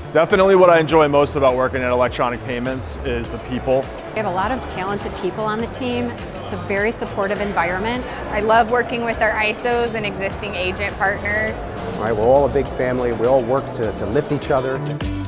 Definitely what I enjoy most about working at electronic payments is the people. We have a lot of talented people on the team. It's a very supportive environment. I love working with our ISOs and existing agent partners. All right, we're all a big family. We all work to lift each other.